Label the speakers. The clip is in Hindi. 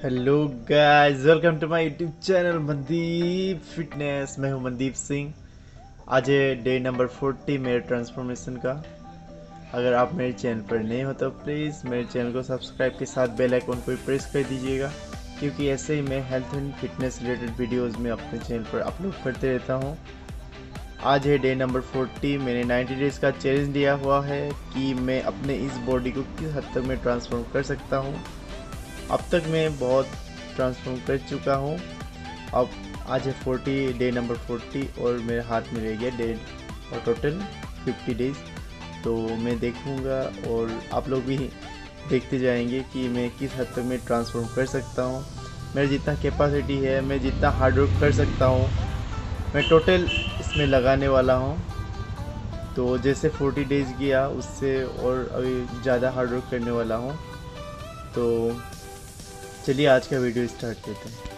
Speaker 1: Hello guys, welcome to my YouTube channel Mandeep fitness. मैं हूं मनदीप सिंह। आज है डे नंबर 40 मेरे ट्रांसफॉर्मेशन का। अगर आप मेरे चैनल पर नए हो तो प्लीज़ मेरे चैनल को सब्सक्राइब के साथ बेल आइकन को प्रेस कर दीजिएगा, क्योंकि ऐसे ही मैं health and fitness related videos में अपने चैनल पर अपलोड करते रहता हूं। आज है डे नंबर 40। मैंने 90 डेज़ का चैलेंज लिया हुआ है कि मैं अपने इस बॉडी को किस हद तक मैं ट्रांसफॉर्म कर सकता हूँ। अब तक मैं बहुत ट्रांसफॉर्म कर चुका हूँ। अब आज है 40 डे नंबर 40 और मेरे हाथ में रह गया डे और टोटल 50 डेज़। तो मैं देखूँगा और आप लोग भी देखते जाएंगे कि मैं किस हद तक मैं ट्रांसफॉर्म कर सकता हूँ। मेरा जितना कैपेसिटी है, मैं जितना हार्ड वर्क कर सकता हूँ, मैं टोटल इसमें लगाने वाला हूँ। तो जैसे 40 डेज़ किया उससे और अभी ज़्यादा हार्ड वर्क करने वाला हूँ। तो चलिए आज का वीडियो स्टार्ट करते हैं।